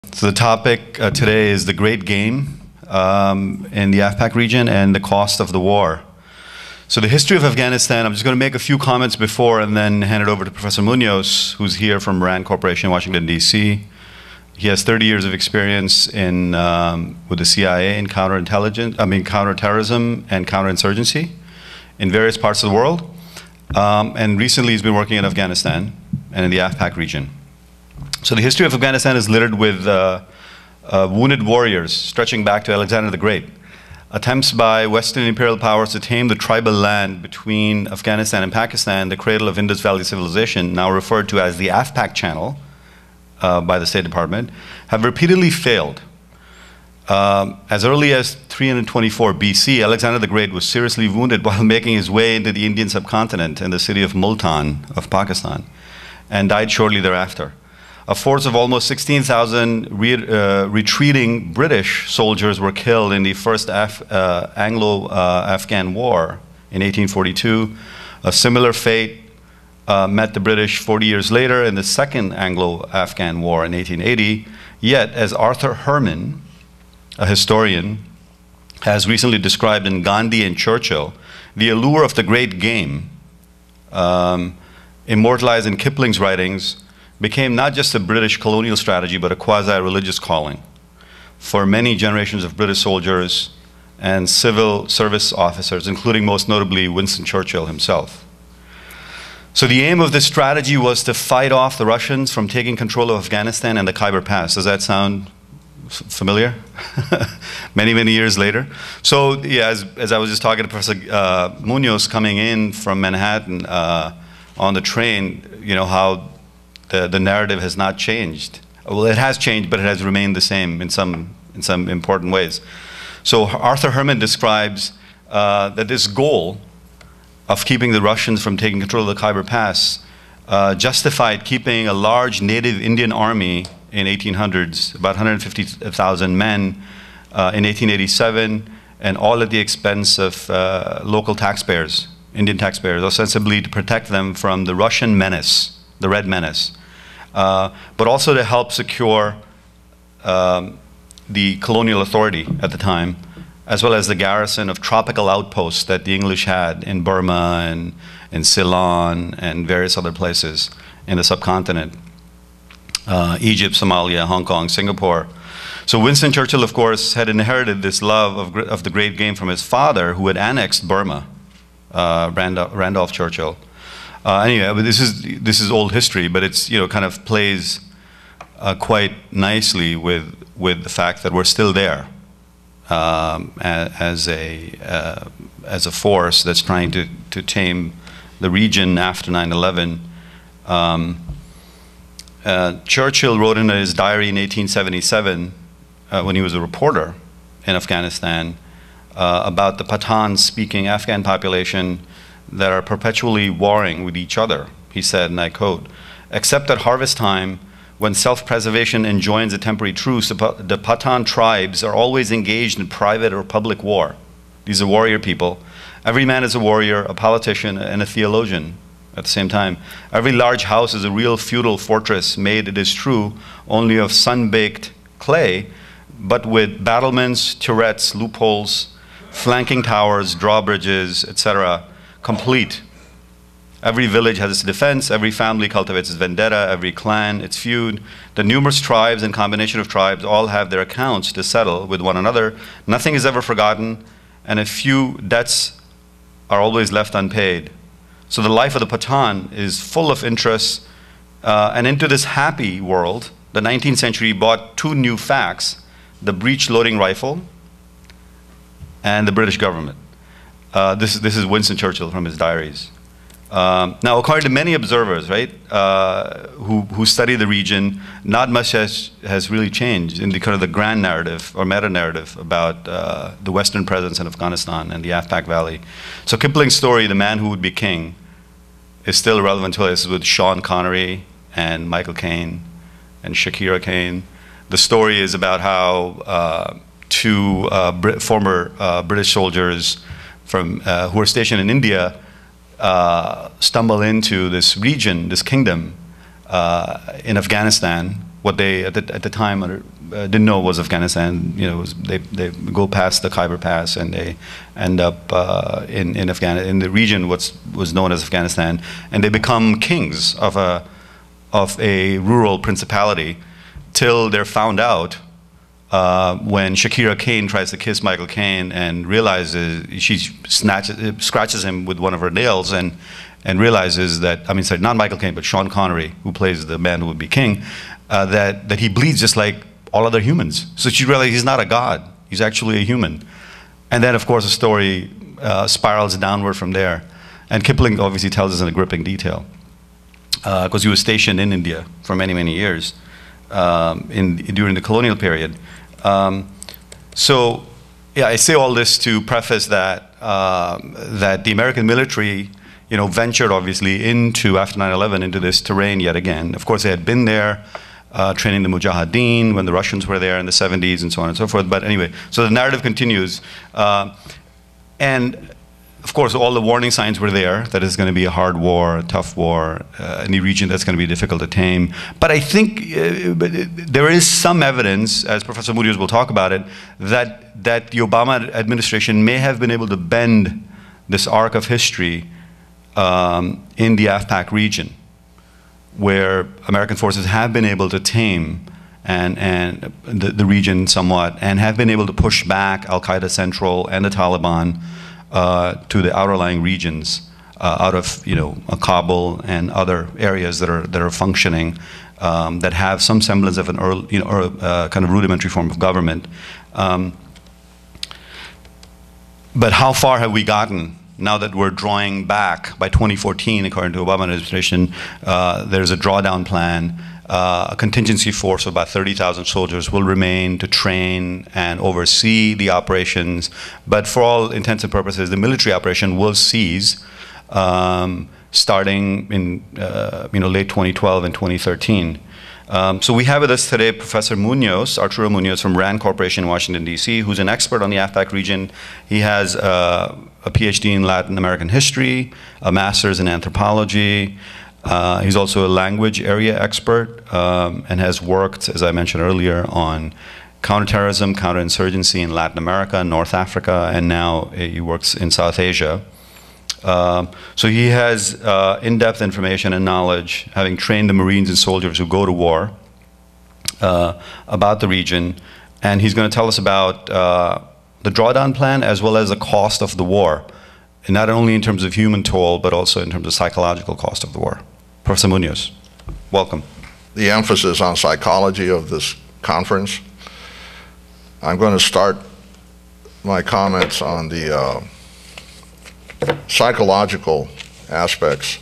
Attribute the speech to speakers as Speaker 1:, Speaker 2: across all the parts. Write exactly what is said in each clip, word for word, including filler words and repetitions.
Speaker 1: So the topic uh, today is the great game um, in the AFPAC region and the cost of the war. So the history of Afghanistan, I'm just going to make a few comments before and then hand it over to Professor Munoz, who's here from RAND Corporation in Washington, D C. He has thirty years of experience in, um, with the C I A in counterintelligence, I mean counterterrorism and counterinsurgency in various parts of the world. Um, and recently he's been working in Afghanistan and in the AFPAC region. So the history of Afghanistan is littered with uh, uh, wounded warriors stretching back to Alexander the Great. Attempts by Western imperial powers to tame the tribal land between Afghanistan and Pakistan, the cradle of Indus Valley civilization, now referred to as the AFPAC channel uh, by the State Department, have repeatedly failed. Um, as early as three hundred twenty-four B C, Alexander the Great was seriously wounded while making his way into the Indian subcontinent in the city of Multan of Pakistan, and died shortly thereafter. A force of almost sixteen thousand re uh, retreating British soldiers were killed in the first Af uh, Anglo-Afghan uh, War in eighteen forty-two. A similar fate uh, met the British forty years later in the second Anglo-Afghan War in eighteen eighty. Yet, as Arthur Herman, a historian, has recently described in Gandhi and Churchill, the allure of the great game, um, immortalized in Kipling's writings, became not just a British colonial strategy, but a quasi-religious calling for many generations of British soldiers and civil service officers, including most notably Winston Churchill himself. So the aim of this strategy was to fight off the Russians from taking control of Afghanistan and the Khyber Pass. Does that sound familiar? many, many years later. So yeah, as, as I was just talking to Professor uh, Munoz coming in from Manhattan uh, on the train, you know, how The, the narrative has not changed. Well, it has changed, but it has remained the same in some, in some important ways. So Arthur Herman describes uh, that this goal of keeping the Russians from taking control of the Khyber Pass uh, justified keeping a large native Indian army in eighteen hundreds, about one hundred fifty thousand men uh, in eighteen eighty-seven, and all at the expense of uh, local taxpayers, Indian taxpayers, ostensibly to protect them from the Russian menace, the Red Menace. Uh, but also to help secure um, the colonial authority at the time, as well as the garrison of tropical outposts that the English had in Burma and in Ceylon and various other places in the subcontinent. Uh, Egypt, Somalia, Hong Kong, Singapore. So Winston Churchill, of course, had inherited this love of, of the great game from his father, who had annexed Burma, uh, Randolph, Randolph Churchill. Uh, anyway, but this is this is old history, but it's, you know, kind of plays uh, quite nicely with with the fact that we're still there um, as a uh, as a force that's trying to to tame the region after nine eleven. Um, uh, Churchill wrote in his diary in eighteen seventy-seven, uh, when he was a reporter in Afghanistan, uh, about the Pathan-speaking Afghan population that are perpetually warring with each other. He said, and I quote, "Except at harvest time, when self-preservation enjoins a temporary truce, the Pathan tribes are always engaged in private or public war." These are warrior people. Every man is a warrior, a politician, and a theologian at the same time. Every large house is a real feudal fortress made, it is true, only of sun-baked clay, but with battlements, turrets, loopholes, flanking towers, drawbridges, et cetera, complete. Every village has its defense, every family cultivates its vendetta, every clan its feud. The numerous tribes and combination of tribes all have their accounts to settle with one another. Nothing is ever forgotten, and a few debts are always left unpaid. So the life of the Pathan is full of interests, uh, and into this happy world, the nineteenth century brought two new facts: the breech-loading rifle and the British government. Uh, this, this is Winston Churchill from his diaries. Um, now, according to many observers, right, uh, who, who study the region, not much has, has really changed in the kind of the grand narrative or meta-narrative about uh, the Western presence in Afghanistan and the AFPAC Valley. So Kipling's story, The Man Who Would Be King, is still relevant to us with Sean Connery and Michael Caine and Shakira Caine. The story is about how uh, two uh, Brit former uh, British soldiers from, uh, who were stationed in India uh, stumble into this region, this kingdom uh, in Afghanistan, what they at the, at the time uh, didn't know was Afghanistan. You know, was they they go past the Khyber Pass and they end up uh, in in Afghanistan, in the region what's was known as Afghanistan, and they become kings of a of a rural principality till they're found out uh, when Shakira Kane tries to kiss Michael Caine and realizes she snatches scratches him with one of her nails and. and realizes that, I mean, sorry, not Michael Caine, but Sean Connery, who plays the man who would be king, uh, that, that he bleeds just like all other humans. So she realizes he's not a god, he's actually a human. And then, of course, the story uh, spirals downward from there. And Kipling obviously tells us in a gripping detail, because uh, he was stationed in India for many, many years um, in, during the colonial period. Um, so, yeah, I say all this to preface that, uh, that the American military you know, ventured obviously into, after nine eleven, into this terrain yet again. Of course, they had been there uh, training the Mujahideen when the Russians were there in the seventies and so on and so forth. But anyway, so the narrative continues. Uh, and of course, all the warning signs were there that it's going to be a hard war, a tough war, uh, any region that's going to be difficult to tame. But I think uh, but there is some evidence, as Professor Munoz will talk about it, that, that the Obama administration may have been able to bend this arc of history Um, in the AFPAC region, where American forces have been able to tame and, and the, the region somewhat, and have been able to push back Al-Qaeda Central and the Taliban uh, to the outerlying regions uh, out of you know Kabul and other areas that are that are functioning, um, that have some semblance of an early, you know, or, uh, kind of rudimentary form of government. Um, but how far have we gotten? Now that we're drawing back, by twenty fourteen, according to the Obama administration, uh, there's a drawdown plan. Uh, a contingency force of about thirty thousand soldiers will remain to train and oversee the operations. But for all intents and purposes, the military operation will cease um, starting in uh, you know, late twenty twelve and twenty thirteen. Um, so we have with us today Professor Munoz, Arturo Munoz from RAND Corporation in Washington, D C, who's an expert on the AFPAC region. He has uh, a PhD in Latin American history, a master's in anthropology. Uh, he's also a language area expert um, and has worked, as I mentioned earlier, on counterterrorism, counterinsurgency in Latin America, North Africa, and now he works in South Asia. Uh, so he has uh, in-depth information and knowledge, having trained the Marines and soldiers who go to war, uh, about the region, and he's going to tell us about uh, the drawdown plan as well as the cost of the war, and not only in terms of human toll, but also in terms of psychological cost of the war. Professor Munoz, welcome.
Speaker 2: The emphasis on psychology of this conference, I'm going to start my comments on the uh, psychological aspects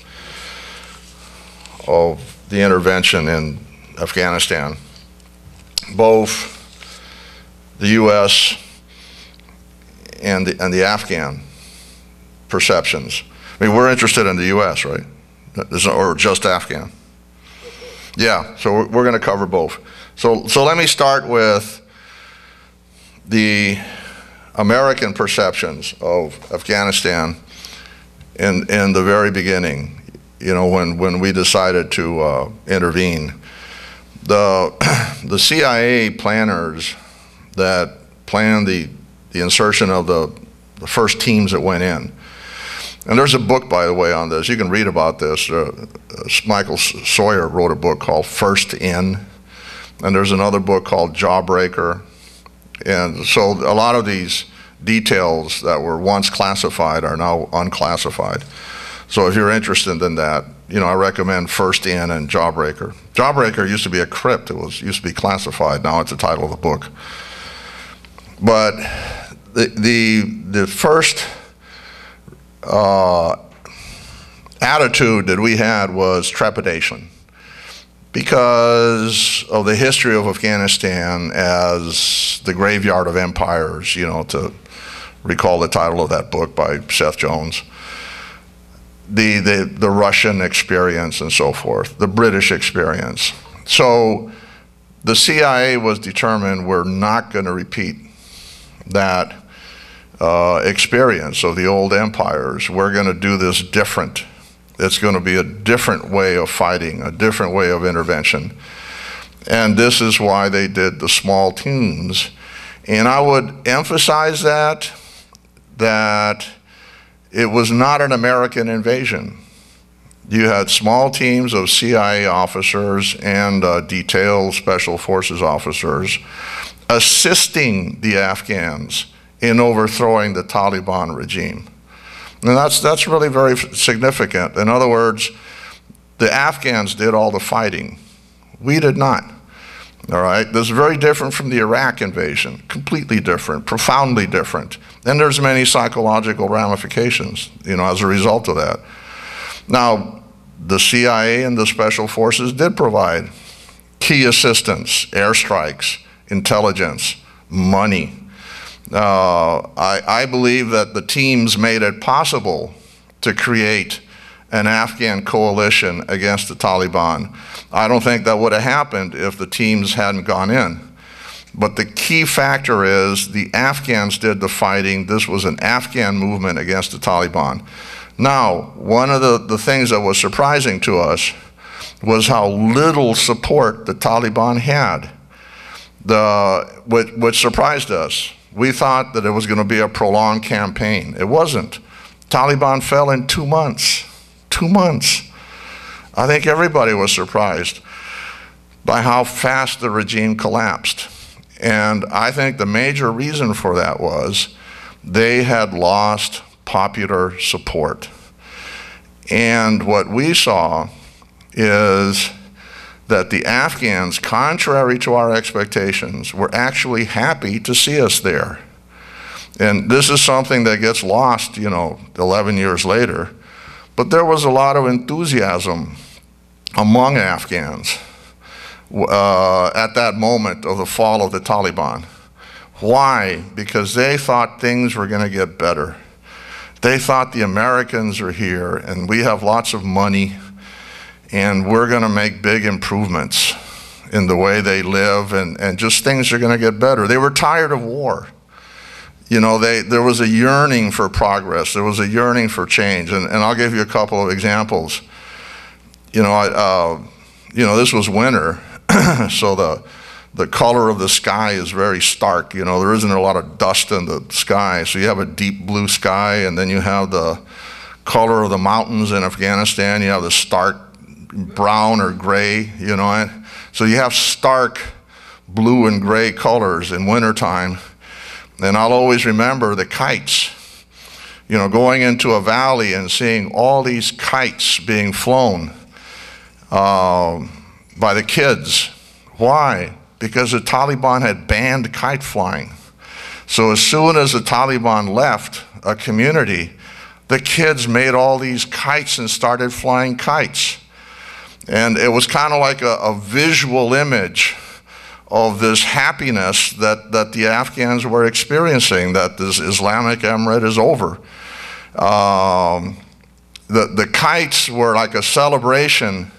Speaker 2: of the intervention in Afghanistan. Both the U S and the, and the Afghan perceptions. I mean, we're interested in the U S, right? Or just Afghan? Yeah, so we're, we're going to cover both. So, so let me start with the American perceptions of Afghanistan in, in the very beginning, you know, when, when we decided to uh, intervene. The, the C I A planners that planned the, the insertion of the, the first teams that went in, and there's a book, by the way, on this. You can read about this. Uh, uh, Michael Sawyer wrote a book called First In, and there's another book called Jawbreaker. And so a lot of these details that were once classified are now unclassified. So if you're interested in that, you know, I recommend First In and Jawbreaker. Jawbreaker used to be a crypt. It was used to be classified. Now it's the title of the book. But the the, the first uh, attitude that we had was trepidation, because of the history of Afghanistan as the graveyard of empires, you know, to recall the title of that book by Seth Jones. The, the, the Russian experience and so forth, the British experience. So the C I A was determined we're not going to repeat that uh, experience of the old empires. We're going to do this different. It's going to be a different way of fighting, a different way of intervention. And this is why they did the small teams. And I would emphasize that, that it was not an American invasion. You had small teams of C I A officers and uh, detailed special forces officers assisting the Afghans in overthrowing the Taliban regime. And that's, that's really very significant. In other words, the Afghans did all the fighting. We did not. All right, this is very different from the Iraq invasion, completely different, profoundly different. And there's many psychological ramifications, you know, as a result of that. Now, the C I A and the special forces did provide key assistance, airstrikes, intelligence, money. Uh, I, I believe that the teams made it possible to create an Afghan coalition against the Taliban. I don't think that would have happened if the teams hadn't gone in. But the key factor is the Afghans did the fighting. This was an Afghan movement against the Taliban. Now, one of the, the things that was surprising to us was how little support the Taliban had, the, which, which surprised us. We thought that it was going to be a prolonged campaign. It wasn't. Taliban fell in two months. Two months. I think everybody was surprised by how fast the regime collapsed. And I think the major reason for that was they had lost popular support. And what we saw is that the Afghans, contrary to our expectations, were actually happy to see us there. And this is something that gets lost, you know, eleven years later. But there was a lot of enthusiasm among Afghans uh, at that moment of the fall of the Taliban. Why? Because they thought things were going to get better. They thought the Americans are here and we have lots of money and we're going to make big improvements in the way they live, and, and just things are going to get better. They were tired of war. You know, they, there was a yearning for progress. There was a yearning for change. And, and I'll give you a couple of examples. You know, I, uh, you know, this was winter, so the, the color of the sky is very stark. You know, there isn't a lot of dust in the sky. So you have a deep blue sky, and then you have the color of the mountains in Afghanistan. You have the stark brown or gray, you know. So you have stark blue and gray colors in wintertime. And I'll always remember the kites, you know, going into a valley and seeing all these kites being flown uh, by the kids. Why? Because the Taliban had banned kite flying. So as soon as the Taliban left a community, the kids made all these kites and started flying kites. And it was kind of like a, a visual image of this happiness that, that the Afghans were experiencing, that this Islamic Emirate is over. Um, the, the kites were like a celebration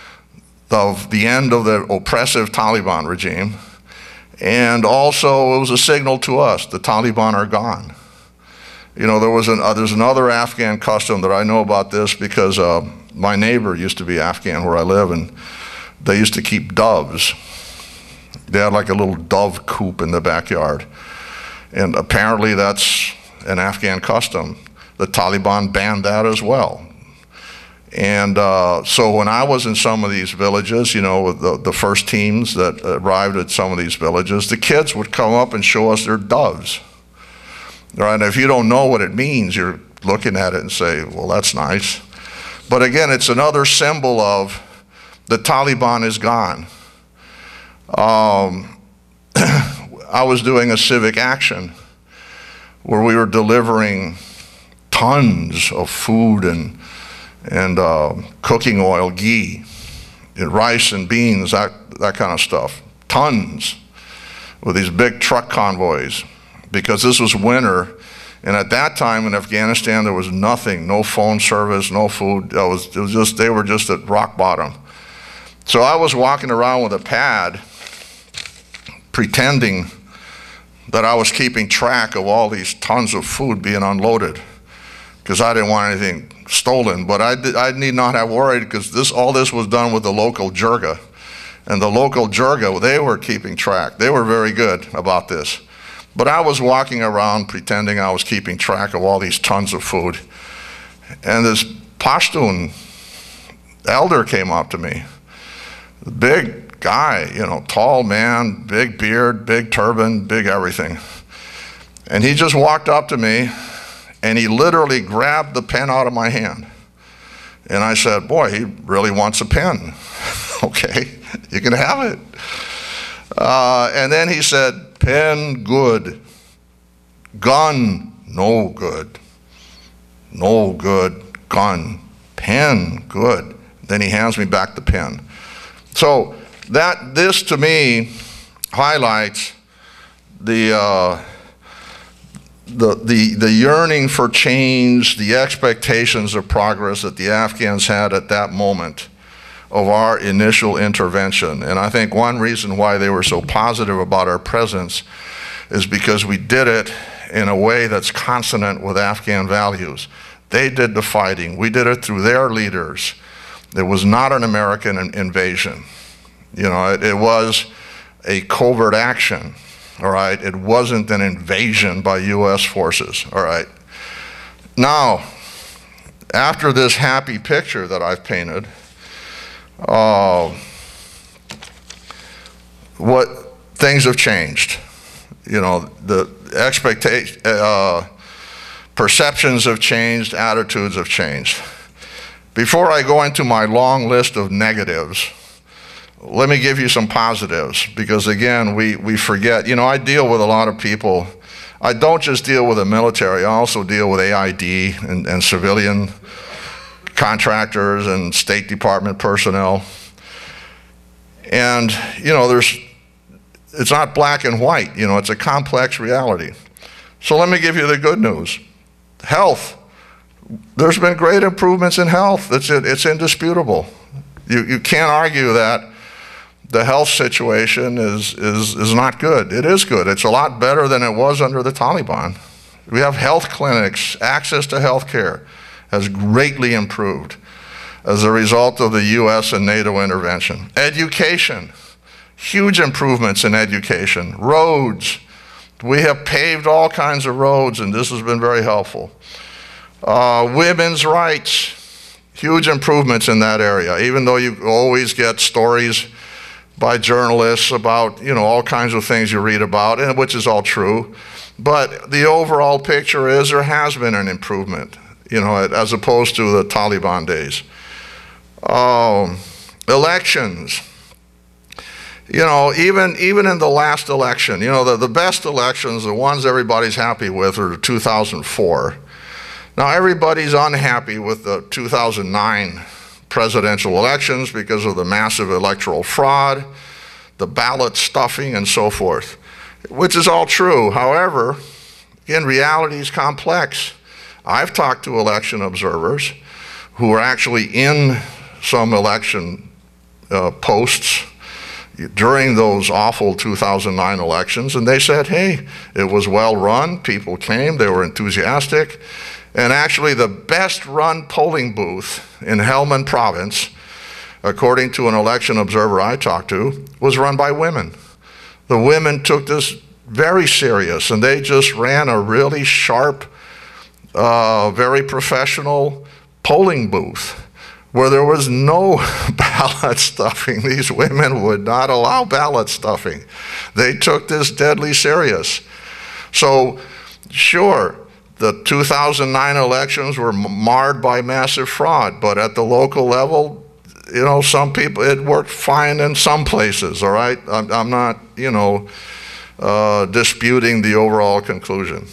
Speaker 2: of the end of the oppressive Taliban regime, and also it was a signal to us, the Taliban are gone. You know, there was an, uh, there's another Afghan custom that I know about this because uh, my neighbor used to be Afghan where I live, and they used to keep doves. They had like a little dove coop in the backyard. And apparently that's an Afghan custom. The Taliban banned that as well. And uh, so when I was in some of these villages, you know, the, the first teams that arrived at some of these villages, the kids would come up and show us their doves. Right? And if you don't know what it means, you're looking at it and say, well, that's nice. But again, it's another symbol of the Taliban is gone. Um, I was doing a civic action where we were delivering tons of food and, and uh, cooking oil, ghee, and rice and beans, that, that kind of stuff. Tons with these big truck convoys, because this was winter. And at that time in Afghanistan, there was nothing, no phone service, no food. It was, it was just, they were just at rock bottom. So I was walking around with a pad, pretending that I was keeping track of all these tons of food being unloaded, because I didn't want anything stolen. But I, did, I need not have worried, because this, all this was done with the local jirga. and the local jirga, they were keeping track. They were very good about this. But I was walking around pretending I was keeping track of all these tons of food. And this Pashtun elder came up to me. Big guy, you know, tall man, big beard, big turban, big everything. And he just walked up to me and he literally grabbed the pen out of my hand. And I said, boy, he really wants a pen. Okay, you can have it. Uh, and then he said, pen good, gun no good, no good, gun, pen good. Then he hands me back the pen. So that, this to me highlights the, uh, the, the, the yearning for change, the expectations of progress that the Afghans had at that moment of our initial intervention. And I think one reason why they were so positive about our presence is because we did it in a way that's consonant with Afghan values. They did the fighting. We did it through their leaders. It was not an American invasion. You know, it, it was a covert action, all right? It wasn't an invasion by U S forces, all right? Now, after this happy picture that I've painted, uh, what things have changed. You know, the expectation, uh, perceptions have changed, attitudes have changed. Before I go into my long list of negatives, let me give you some positives, because again, we, we forget. You know, I deal with a lot of people. I don't just deal with the military, I also deal with A I D and, and civilian contractors and State Department personnel. And, you know, there's, it's not black and white, you know, it's a complex reality. So let me give you the good news. Health. There's been great improvements in health. It's, it's indisputable. You, you can't argue that the health situation is, is, is not good. It is good. It's a lot better than it was under the Taliban. We have health clinics. Access to health care has greatly improved as a result of the U S and NATO intervention. Education. Huge improvements in education. Roads. We have paved all kinds of roads, and this has been very helpful. Uh, women's rights. Huge improvements in that area, even though you always get stories by journalists about, you know, all kinds of things you read about, and which is all true. But the overall picture is there has been an improvement, you know, as opposed to the Taliban days. Um, elections. You know, even, even in the last election, you know, the, the best elections, the ones everybody's happy with, are two thousand four. Now, everybody's unhappy with the two thousand nine presidential elections because of the massive electoral fraud, the ballot stuffing, and so forth, which is all true. However, in reality, it's complex. I've talked to election observers who are actually in some election uh, posts during those awful two thousand nine elections, and they said, hey, it was well run, people came, they were enthusiastic, and actually the best run polling booth in Helmand province, according to an election observer I talked to, was run by women. The women took this very serious, and they just ran a really sharp, uh, very professional polling booth where there was no ballot stuffing. These women would not allow ballot stuffing. They took this deadly serious. So, sure, the two thousand nine elections were marred by massive fraud, but at the local level, you know, some people, it worked fine in some places, all right? I'm, I'm not, you know, uh, disputing the overall conclusion.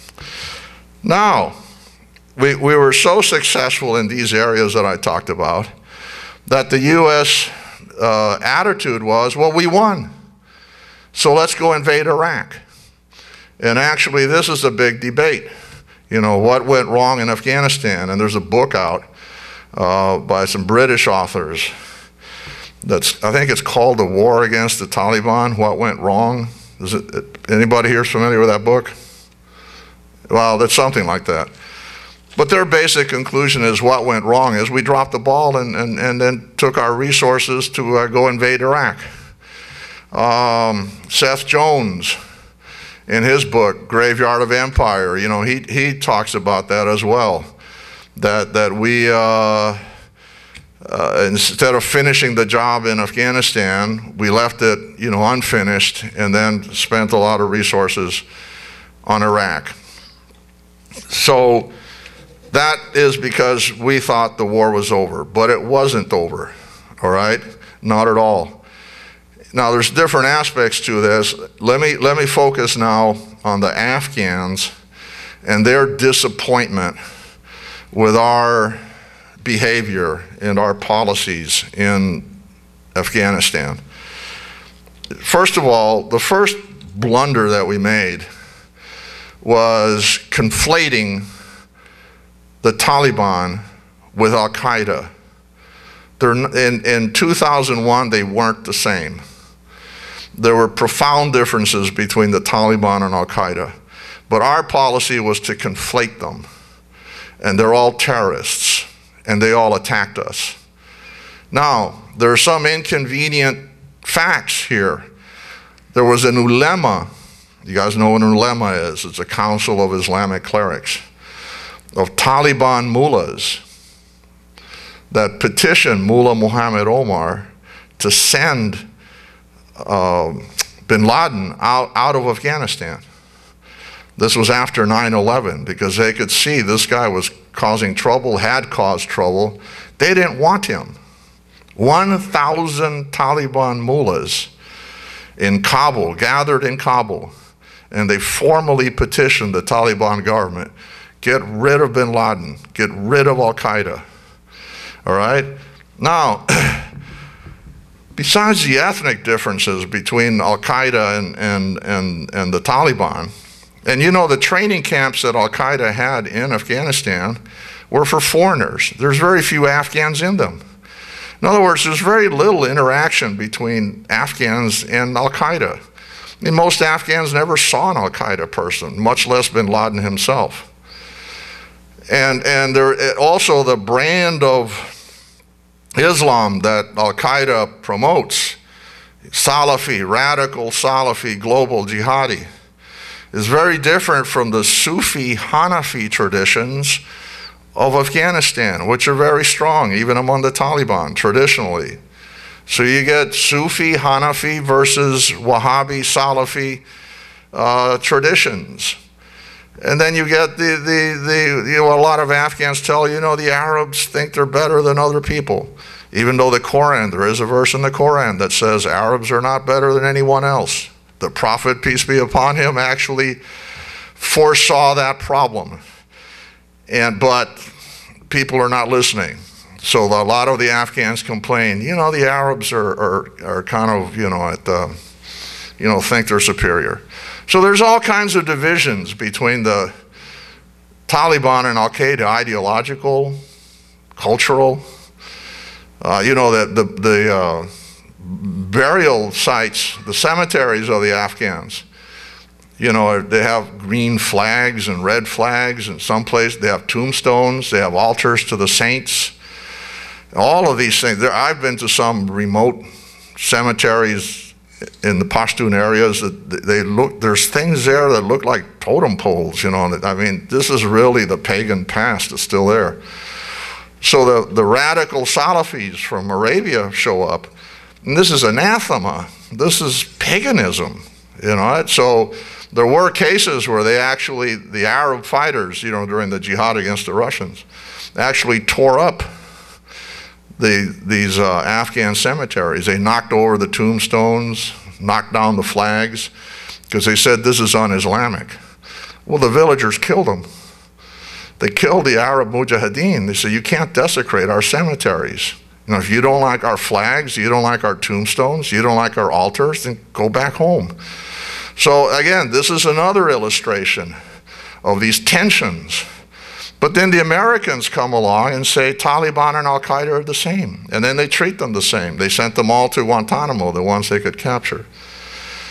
Speaker 2: Now, We, we were so successful in these areas that I talked about that the U S uh, attitude was, well, we won, so let's go invade Iraq. And actually, this is a big debate. You know, what went wrong in Afghanistan? And there's a book out uh, by some British authors that's, I think it's called The War Against the Taliban, What Went Wrong. Is it, anybody here familiar with that book? Well, that's something like that. But their basic conclusion is what went wrong is we dropped the ball and, and, and then took our resources to uh, go invade Iraq. Um, Seth Jones, in his book, Graveyard of Empire, you know, he, he talks about that as well. That, that we, uh, uh, instead of finishing the job in Afghanistan, we left it, you know, unfinished and then spent a lot of resources on Iraq. So that is because we thought the war was over, but it wasn't over, all right? Not at all. Now, there's different aspects to this. Let me, let me focus now on the Afghans and their disappointment with our behavior and our policies in Afghanistan. First of all, the first blunder that we made was conflating the Taliban with Al-Qaeda. In, in two thousand one, they weren't the same. There were profound differences between the Taliban and Al-Qaeda, but our policy was to conflate them. And they're all terrorists, and they all attacked us. Now, there are some inconvenient facts here. There was an ulema. You guys know what an ulema is. It's a council of Islamic clerics, of Taliban mullahs that petitioned Mullah Muhammad Omar to send uh, bin Laden out, out of Afghanistan. This was after nine eleven because they could see this guy was causing trouble, had caused trouble. They didn't want him. one thousand Taliban mullahs in Kabul, gathered in Kabul, and they formally petitioned the Taliban government, get rid of bin Laden, get rid of Al-Qaeda, all right? Now, besides the ethnic differences between Al-Qaeda and, and, and, and the Taliban, and you know the training camps that Al-Qaeda had in Afghanistan were for foreigners. There's very few Afghans in them. In other words, there's very little interaction between Afghans and Al-Qaeda. I mean, most Afghans never saw an Al-Qaeda person, much less bin Laden himself. And, and there also the brand of Islam that Al-Qaeda promotes, Salafi, radical Salafi, global jihadi, is very different from the Sufi Hanafi traditions of Afghanistan, which are very strong, even among the Taliban, traditionally. So you get Sufi Hanafi versus Wahhabi Salafi uh, traditions. And then you get the, the, the, you know, a lot of Afghans tell you, you know, the Arabs think they're better than other people. Even though the Quran, there is a verse in the Quran that says Arabs are not better than anyone else. The Prophet, peace be upon him, actually foresaw that problem. And, but people are not listening. So a lot of the Afghans complain, you know, the Arabs are, are, are kind of, you know, at the, you know, think they're superior. So there's all kinds of divisions between the Taliban and Al-Qaeda, ideological, cultural. Uh, you know, that the, the uh, burial sites, the cemeteries of the Afghans, you know, they have green flags and red flags, and some places they have tombstones, they have altars to the saints. All of these things. There, I've been to some remote cemeteries in the Pashtun areas that they look, there's things there that look like totem poles, you know. I mean, this is really the pagan past that's still there. So the, the radical Salafis from Arabia show up, and this is anathema. This is paganism, you know. So there were cases where they actually, the Arab fighters, you know, during the jihad against the Russians, actually tore up the, these uh, Afghan cemeteries. They knocked over the tombstones, knocked down the flags, because they said this is un-Islamic. Well, the villagers killed them. They killed the Arab Mujahideen. They said, you can't desecrate our cemeteries. You know, if you don't like our flags, you don't like our tombstones, you don't like our altars, then go back home. So again, this is another illustration of these tensions. But then the Americans come along and say Taliban and Al-Qaeda are the same. And then they treat them the same. They sent them all to Guantanamo, the ones they could capture.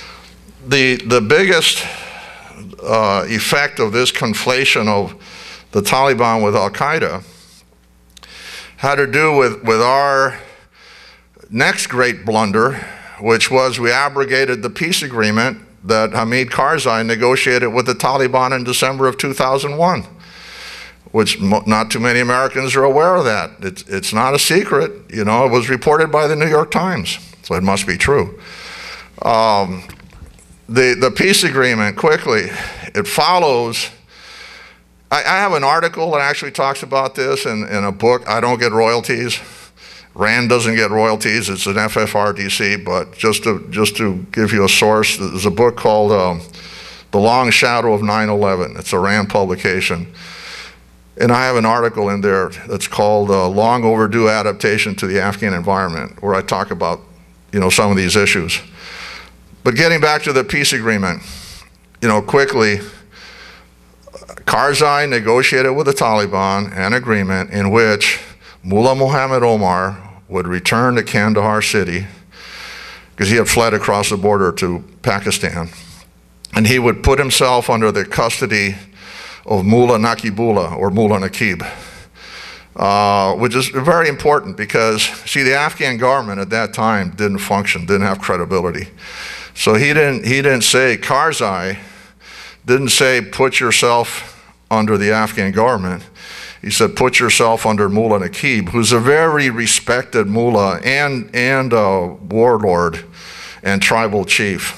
Speaker 2: The, the biggest uh, effect of this conflation of the Taliban with Al-Qaeda had to do with, with our next great blunder, which was we abrogated the peace agreement that Hamid Karzai negotiated with the Taliban in December of two thousand one, which not too many Americans are aware of that. It's, it's not a secret. You know, it was reported by the New York Times, so it must be true. Um, the, the peace agreement, quickly, it follows. I, I have an article that actually talks about this in, in a book. I don't get royalties. RAND doesn't get royalties. It's an F F R D C, but just to, just to give you a source, there's a book called um, The Long Shadow of nine eleven. It's a RAND publication. And I have an article in there that's called uh, Long Overdue Adaptation to the Afghan Environment, where I talk about, you know, some of these issues. But getting back to the peace agreement, you know, quickly, Karzai negotiated with the Taliban an agreement in which Mullah Muhammad Omar would return to Kandahar city, because he had fled across the border to Pakistan, and he would put himself under the custody of Mullah Naqibullah, or Mullah Naqib, uh, which is very important because, see, the Afghan government at that time didn't function, didn't have credibility. So he didn't, he didn't say, Karzai didn't say, put yourself under the Afghan government. He said, put yourself under Mullah Naqib, who's a very respected mullah and, and a warlord and tribal chief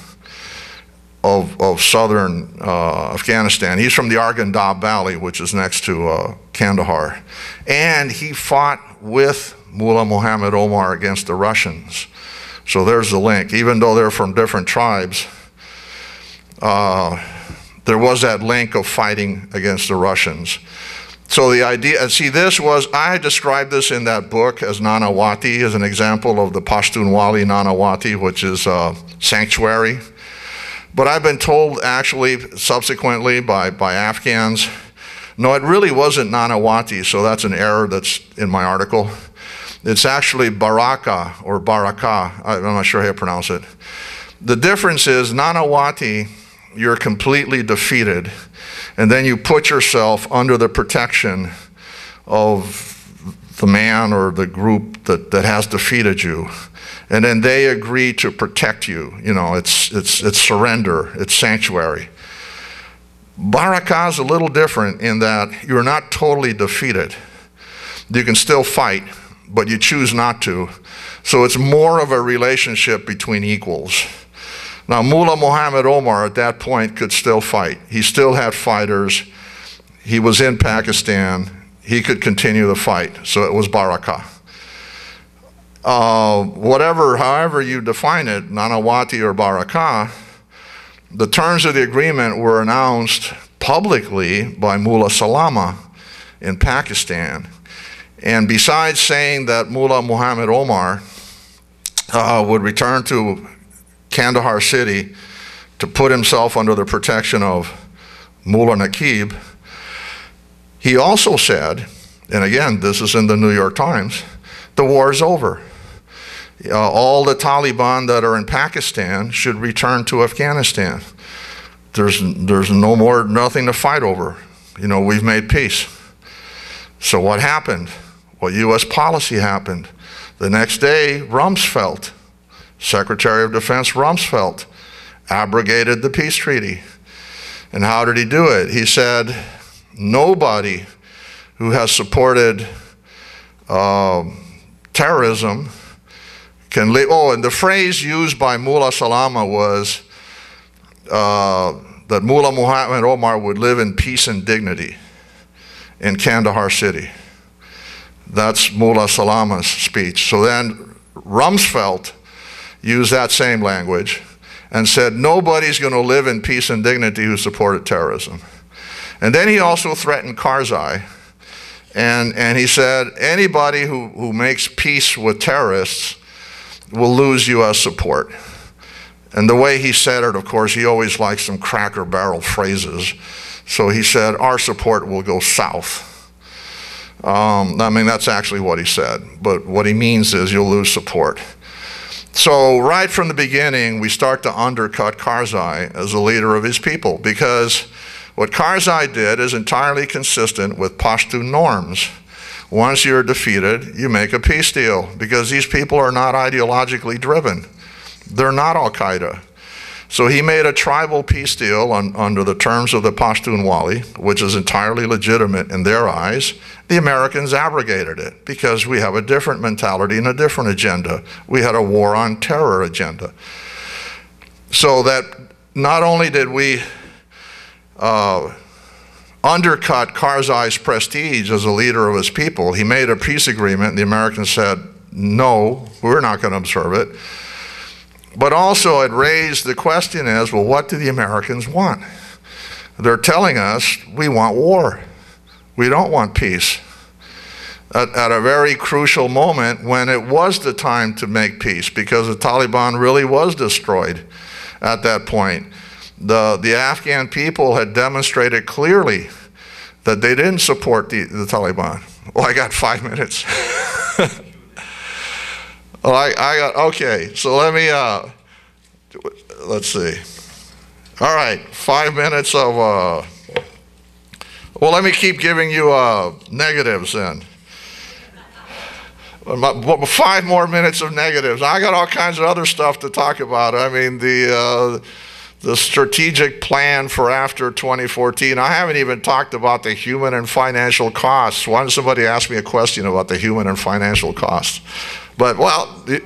Speaker 2: of, of southern uh, Afghanistan. He's from the Arghandab Valley, which is next to uh, Kandahar. And he fought with Mullah Muhammad Omar against the Russians. So there's the link. Even though they're from different tribes, uh, there was that link of fighting against the Russians. So the idea, and see, this was, I described this in that book as Nanawati, as an example of the Pashtunwali Nanawati, which is uh, sanctuary. But I've been told actually subsequently by, by Afghans, no, it really wasn't Nanawati, so that's an error that's in my article. It's actually Baraka or Baraka, I'm not sure how you pronounce it. The difference is Nanawati, you're completely defeated, and then you put yourself under the protection of the man or the group that, that has defeated you. And then they agree to protect you. You know, it's, it's, it's surrender, it's sanctuary. Baraka is a little different in that you're not totally defeated. You can still fight, but you choose not to. So it's more of a relationship between equals. Now, Mullah Muhammad Omar at that point could still fight. He still had fighters. He was in Pakistan. He could continue the fight. So it was Baraka. Uh, whatever, however you define it, Nanawati or Baraka, the terms of the agreement were announced publicly by Mullah Salama in Pakistan. And besides saying that Mullah Muhammad Omar uh, would return to Kandahar city to put himself under the protection of Mullah Naqib, he also said, and again, this is in the New York Times, the war is over. Uh, all the Taliban that are in Pakistan should return to Afghanistan. There's, there's no more, nothing to fight over. You know, we've made peace. So what happened? Well, U S policy happened. The next day, Rumsfeld, Secretary of Defense Rumsfeld, abrogated the peace treaty. And how did he do it? He said, nobody who has supported uh, terrorism can live. Oh, and the phrase used by Mullah Salama was uh, that Mullah Muhammad Omar would live in peace and dignity in Kandahar city. That's Mullah Salama's speech. So then Rumsfeld used that same language and said, nobody's going to live in peace and dignity who supported terrorism. And then he also threatened Karzai, and, and he said, anybody who, who makes peace with terrorists will lose U S support. And the way he said it, of course, he always likes some cracker barrel phrases. So he said, our support will go south. Um, I mean, that's actually what he said. But what he means is you'll lose support. So right from the beginning, we start to undercut Karzai as a leader of his people, because What Karzai did is entirely consistent with Pashtun norms. Once you're defeated, you make a peace deal, because these people are not ideologically driven. They're not Al-Qaeda. So he made a tribal peace deal on, under the terms of the Pashtunwali, which is entirely legitimate in their eyes. The Americans abrogated it because we have a different mentality and a different agenda. We had a war on terror agenda. So that not only did we uh, undercut Karzai's prestige as a leader of his people, he made a peace agreement and the Americans said, no, we're not going to observe it. But also it raised the question as, well, what do the Americans want? They're telling us we want war. We don't want peace. At, at a very crucial moment when it was the time to make peace, because the Taliban really was destroyed at that point. The, the Afghan people had demonstrated clearly that they didn't support the, the Taliban. Well, I got five minutes. Well, I, I got, okay, so let me, uh, let's see. All right, five minutes of, uh, well, let me keep giving you uh, negatives then. Five more minutes of negatives. I got all kinds of other stuff to talk about. I mean, the, uh, the strategic plan for after twenty fourteen. I haven't even talked about the human and financial costs. Once somebody asked me a question about the human and financial costs. But, well, the,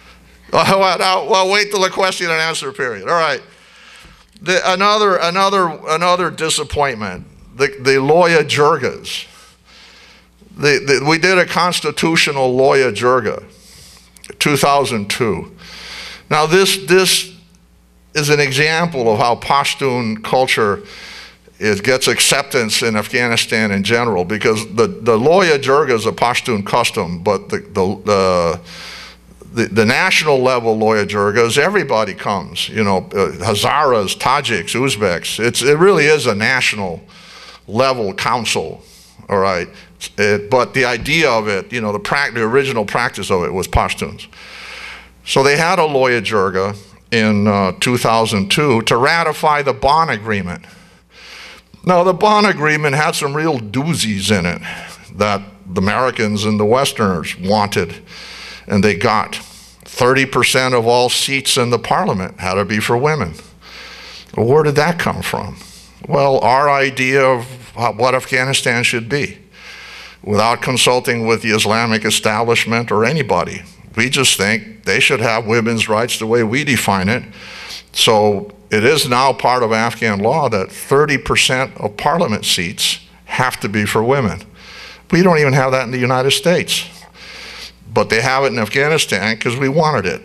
Speaker 2: well, well, wait till the question and answer period. All right. The, another, another, another disappointment, the, the Loya Jirgas. The, the, we did a constitutional Loya Jirga, two thousand two. Now, this, this is an example of how Pashtun culture it gets acceptance in Afghanistan in general, because the, the Loya Jirga is a Pashtun custom, but the, the, the, the, the national level Loya Jirga is everybody comes, you know, uh, Hazaras, Tajiks, Uzbeks. It's, it really is a national level council, all right? It, but the idea of it, you know, the, pra the original practice of it was Pashtuns. So they had a Loya Jirga in uh, two thousand two to ratify the Bonn Agreement. Now, the Bonn Agreement had some real doozies in it that the Americans and the Westerners wanted, and they got. thirty percent of all seats in the parliament had to be for women. Well, where did that come from? Well, our idea of what Afghanistan should be, without consulting with the Islamic establishment or anybody. We just think they should have women's rights the way we define it. So it is now part of Afghan law that thirty percent of parliament seats have to be for women. We don't even have that in the United States. But they have it in Afghanistan because we wanted it.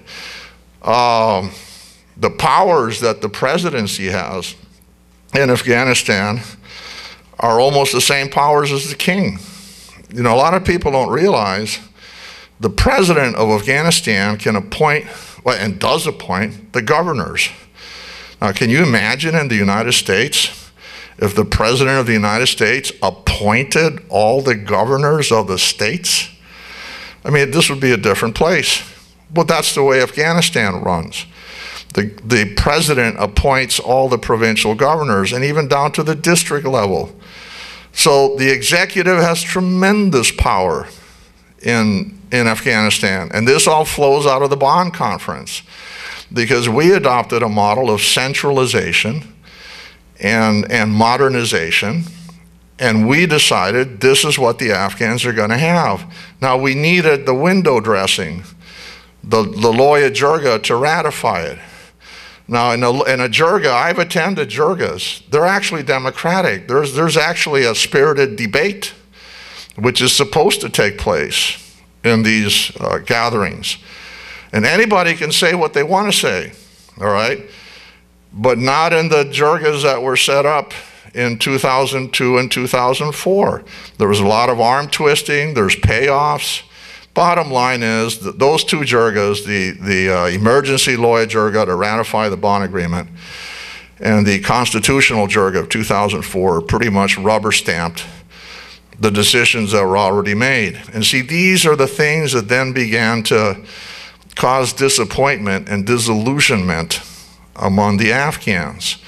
Speaker 2: Um, the powers that the presidency has in Afghanistan are almost the same powers as the king. You know, a lot of people don't realize the president of Afghanistan can appoint, well, and does appoint, the governors. Now, can you imagine in the United States if the president of the United States appointed all the governors of the states? I mean, this would be a different place. But that's the way Afghanistan runs. The, the president appoints all the provincial governors, and even down to the district level. So the executive has tremendous power in, in Afghanistan. And this all flows out of the Bonn Conference, because we adopted a model of centralization and, and modernization, and we decided this is what the Afghans are going to have. Now, we needed the window dressing, the, the Loya Jirga, to ratify it. Now, in a, in a Jirga, I've attended Jirgas. They're actually democratic. There's, there's actually a spirited debate, which is supposed to take place in these uh, gatherings. And anybody can say what they want to say, all right? But not in the Jirgas that were set up in two thousand two and two thousand four. There was a lot of arm twisting, there's payoffs. Bottom line is that those two Jirgas, the, the uh, emergency Loya Jirga to ratify the Bonn Agreement and the constitutional Jirga of two thousand four, pretty much rubber stamped the decisions that were already made. And see, these are the things that then began to cause disappointment and disillusionment among the Afghans.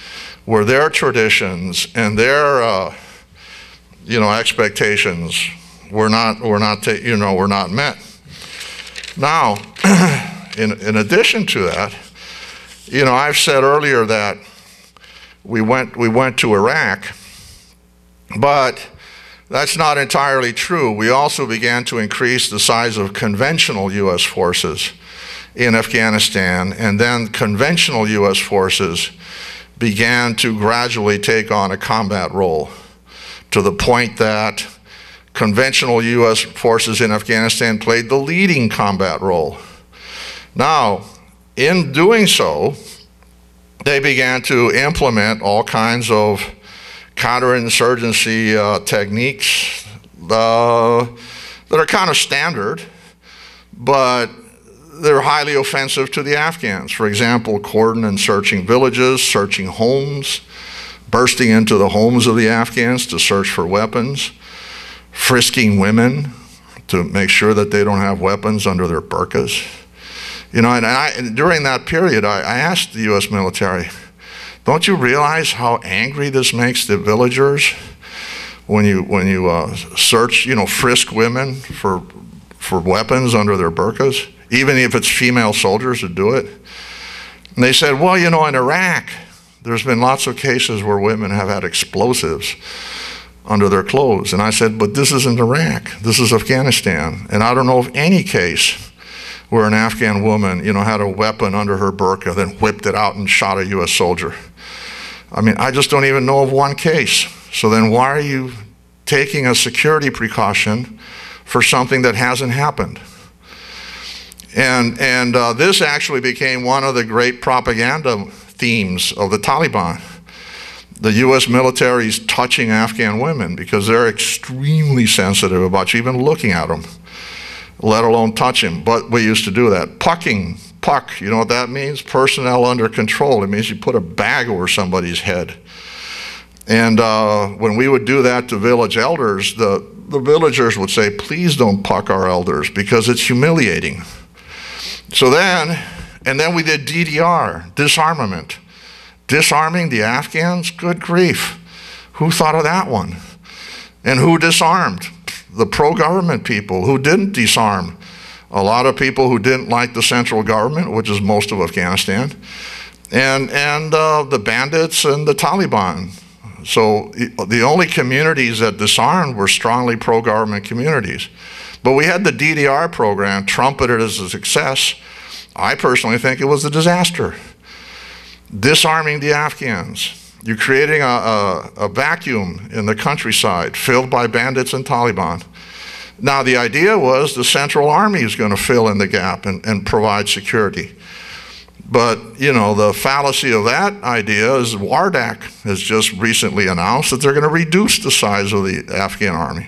Speaker 2: where their traditions and their uh, you know, expectations were not, were not, you know, were not met. Now, in, in addition to that, you know, I've said earlier that we went, we went to Iraq, but that's not entirely true. We also began to increase the size of conventional U S forces in Afghanistan, and then conventional U S forces began to gradually take on a combat role, to the point that conventional U S forces in Afghanistan played the leading combat role. Now, in doing so, they began to implement all kinds of counterinsurgency uh, techniques uh, that are kind of standard, but they're highly offensive to the Afghans. For example, cordon and searching villages, searching homes, bursting into the homes of the Afghans to search for weapons, frisking women to make sure that they don't have weapons under their burqas. You know, and, I, and during that period, I, I asked the U S military, don't you realize how angry this makes the villagers when you, when you uh, search, you know, frisk women for, for weapons under their burqas, even if it's female soldiers who do it? And they said, well, you know, in Iraq, there's been lots of cases where women have had explosives under their clothes. And I said, but this isn't Iraq, this is Afghanistan. And I don't know of any case where an Afghan woman, you know, had a weapon under her burqa, then whipped it out and shot a U S soldier. I mean, I just don't even know of one case. So then why are you taking a security precaution for something that hasn't happened? And, and uh, this actually became one of the great propaganda themes of the Taliban. The U S military's touching Afghan women because they're extremely sensitive about you even looking at them, let alone touch them. But we used to do that. Pucking, puck, you know what that means? Personnel under control. It means you put a bag over somebody's head. And uh, when we would do that to village elders, the, the villagers would say, please don't puck our elders because it's humiliating. So then, and then we did D D R, disarmament. Disarming the Afghans? Good grief. Who thought of that one? And who disarmed? The pro-government people who didn't disarm. A lot of people who didn't like the central government, which is most of Afghanistan, and, and uh, the bandits and the Taliban. So the only communities that disarmed were strongly pro-government communities. But we had the D D R program trumpeted as a success. I personally think it was a disaster. Disarming the Afghans. You're creating a, a, a vacuum in the countryside filled by bandits and Taliban. Now the idea was the Central Army is going to fill in the gap and, and provide security. But, you know, the fallacy of that idea is Wardak has just recently announced that they're going to reduce the size of the Afghan army.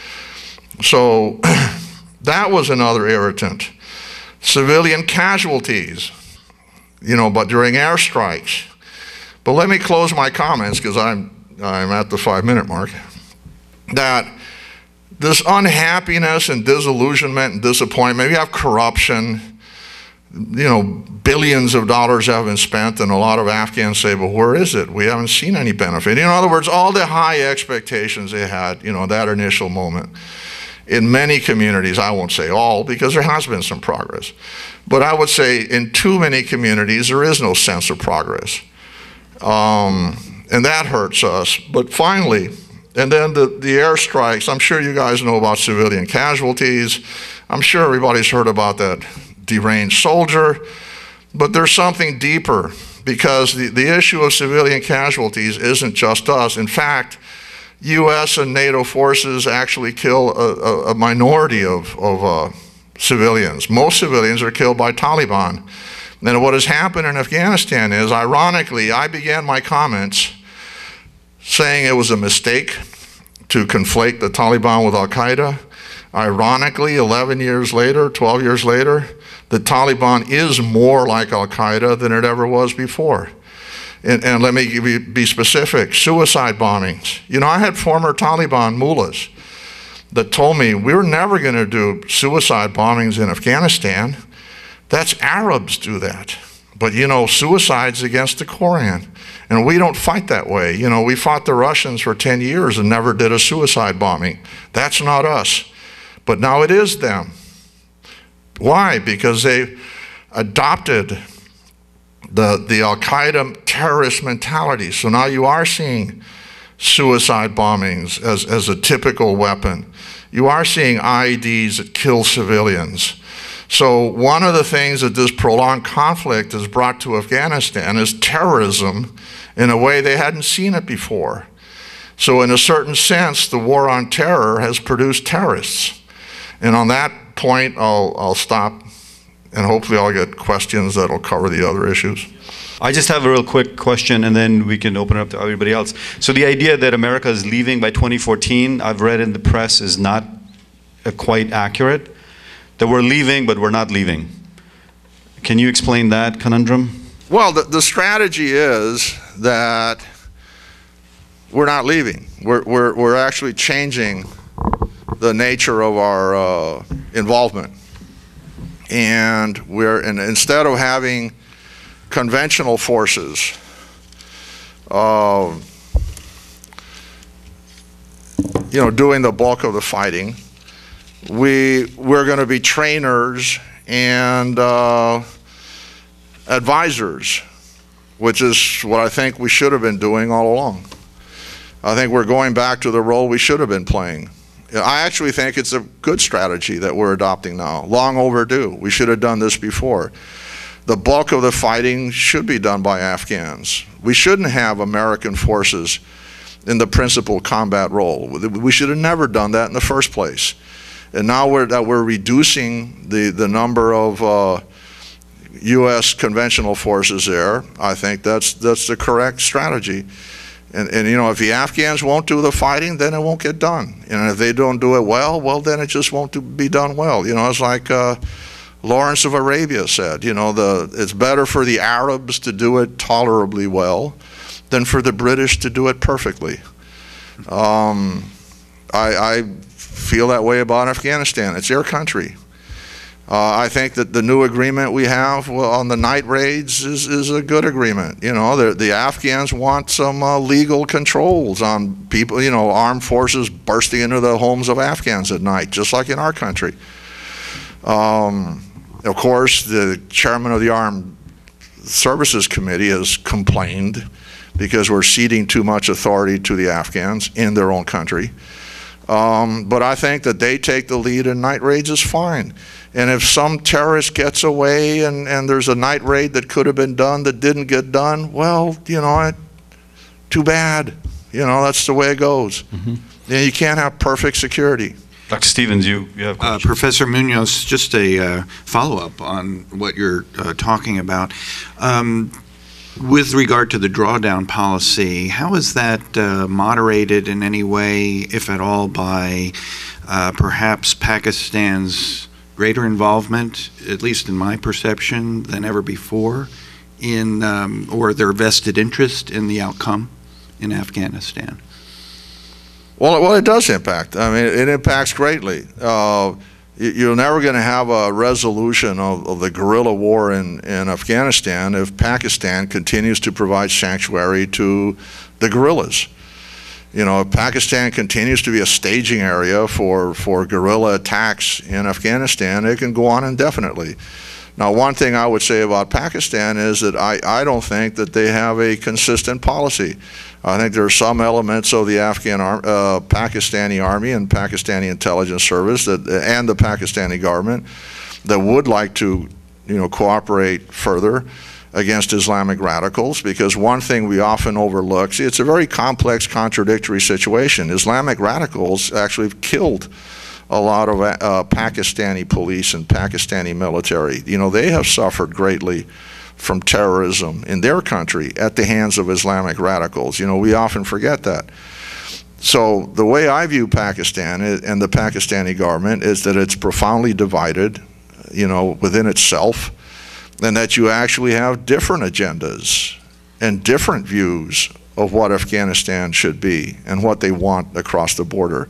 Speaker 2: So that was another irritant. Civilian casualties, you know, but during airstrikes. But let me close my comments because I'm, I'm at the five minute mark. That this unhappiness and disillusionment and disappointment, you have corruption, you know, billions of dollars have been spent, and a lot of Afghans say, well, where is it? We haven't seen any benefit. In other words, all the high expectations they had, you know, that initial moment. In many communities, I won't say all, because there has been some progress, but I would say in too many communities, there is no sense of progress. Um, and that hurts us. But finally, and then the, the airstrikes, I'm sure you guys know about civilian casualties. I'm sure everybody's heard about that deranged soldier, but there's something deeper, because the, the issue of civilian casualties isn't just us. In fact, U S and NATO forces actually kill a, a, a minority of, of uh, civilians. Most civilians are killed by Taliban. And what has happened in Afghanistan is, ironically, I began my comments saying it was a mistake to conflate the Taliban with Al-Qaeda. Ironically, eleven years later, twelve years later, the Taliban is more like Al-Qaeda than it ever was before. And, and let me give you, be specific, suicide bombings. You know, I had former Taliban mullahs that told me, we're never gonna do suicide bombings in Afghanistan. That's Arabs do that. But, you know, suicide's against the Koran. And we don't fight that way. You know, we fought the Russians for ten years and never did a suicide bombing. That's not us. But now it is them. Why? Because they adopted the, the Al-Qaeda terrorist mentality. So now you are seeing suicide bombings as, as a typical weapon. You are seeing I E Ds that kill civilians. So one of the things that this prolonged conflict has brought to Afghanistan is terrorism in a way they hadn't seen it before. So in a certain sense, the war on terror has produced terrorists. And on that point, I'll, I'll stop, and hopefully I'll get questions that'll cover the other issues.
Speaker 1: I just have a real quick question, and then we can open it up to everybody else. So the idea that America is leaving by twenty fourteen, I've read in the press, is not uh, quite accurate. That we're leaving, but we're not leaving. Can you explain that conundrum?
Speaker 2: Well, the, the strategy is that we're not leaving. We're, we're, we're actually changing the nature of our uh, involvement. And we're, and instead of having conventional forces, uh, you know, doing the bulk of the fighting, we, we're going to be trainers and uh, advisors, which is what I think we should have been doing all along. I think we're going back to the role we should have been playing. I actually think it's a good strategy that we're adopting now. Long overdue. We should have done this before. The bulk of the fighting should be done by Afghans. We shouldn't have American forces in the principal combat role. We should have never done that in the first place. And now we're, that we're reducing the, the number of uh, U S conventional forces there, I think that's, that's the correct strategy. And, and you know, if the Afghans won't do the fighting, then it won't get done. And if they don't do it well, well, then it just won't do, be done well. You know, it's like uh, Lawrence of Arabia said, you know, the, it's better for the Arabs to do it tolerably well than for the British to do it perfectly. Um, I, I feel that way about Afghanistan. It's their country. Uh, I think that the new agreement we have on the night raids is, is a good agreement. You know, the, the Afghans want some uh, legal controls on people, you know, armed forces bursting into the homes of Afghans at night, just like in our country. Um, of course, the chairman of the Armed Services Committee has complained because we're ceding too much authority to the Afghans in their own country. Um, but I think that they take the lead in night raids is fine. And if some terrorist gets away and, and there's a night raid that could have been done that didn't get done, well, you know, it, too bad. You know, that's the way it goes. Mm-hmm. You know, you can't have perfect security.
Speaker 1: Doctor Stevens, you, you have
Speaker 3: uh, Professor Munoz, just a uh, follow-up on what you're uh, talking about. Um, With regard to the drawdown policy, how is that uh, moderated in any way, if at all, by uh, perhaps Pakistan's greater involvement, at least in my perception, than ever before, in um, or their vested interest in the outcome in Afghanistan?
Speaker 2: Well, well, it does impact. I mean, it impacts greatly. Uh, You're never going to have a resolution of, of the guerrilla war in, in Afghanistan if Pakistan continues to provide sanctuary to the guerrillas. You know, if Pakistan continues to be a staging area for, for guerrilla attacks in Afghanistan, it can go on indefinitely. Now, one thing I would say about Pakistan is that I, I don't think that they have a consistent policy. I think there are some elements of the Afghan uh, Pakistani army and Pakistani intelligence service that, and the Pakistani government that would like to, you know, cooperate further against Islamic radicals, because one thing we often overlook, see, it's a very complex, contradictory situation. Islamic radicals actually have killed a lot of uh, Pakistani police and Pakistani military. You know, they have suffered greatly from terrorism in their country at the hands of Islamic radicals. You know, we often forget that. So the way I view Pakistan and the Pakistani government is that it's profoundly divided, you know, within itself, and that you actually have different agendas and different views of what Afghanistan should be and what they want across the border.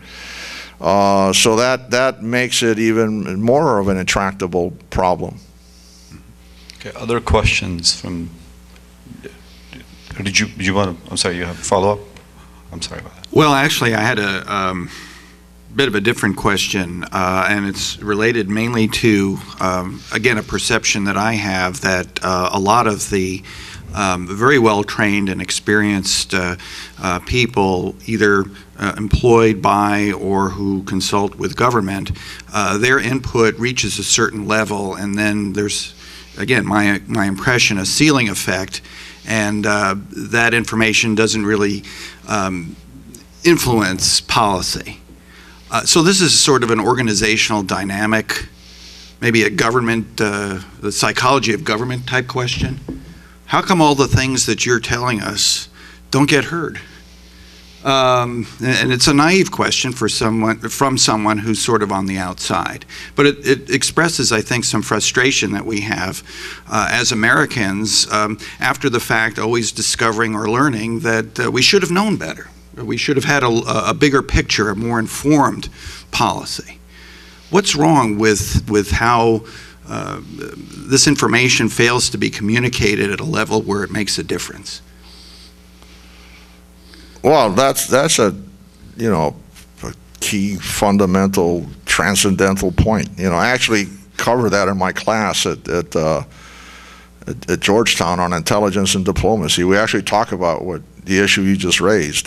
Speaker 2: Uh, so that, that makes it even more of an intractable problem.
Speaker 1: Okay, other questions from, did you, did you want to, I'm sorry, you have a follow-up? I'm sorry about that.
Speaker 3: Well, actually, I had a um, bit of a different question, uh, and it's related mainly to, um, again, a perception that I have that uh, a lot of the um, very well-trained and experienced uh, uh, people, either uh, employed by or who consult with government, uh, their input reaches a certain level, and then there's, again, my, my impression, a ceiling effect, and uh, that information doesn't really um, influence policy. Uh, so this is sort of an organizational dynamic, maybe a government, uh, the psychology of government type question. How come all the things that you're telling us don't get heard? Um, and it's a naive question for someone, from someone who's sort of on the outside. But it, it expresses, I think, some frustration that we have uh, as Americans um, after the fact, always discovering or learning that uh, we should have known better. We should have had a, a bigger picture, a more informed policy. What's wrong with, with how uh, this information fails to be communicated at a level where it makes a difference?
Speaker 2: Well, that's that's a, you know, a key, fundamental, transcendental point. You know, I actually cover that in my class at at, uh, at at Georgetown on intelligence and diplomacy. We actually talk about what the issue you just raised,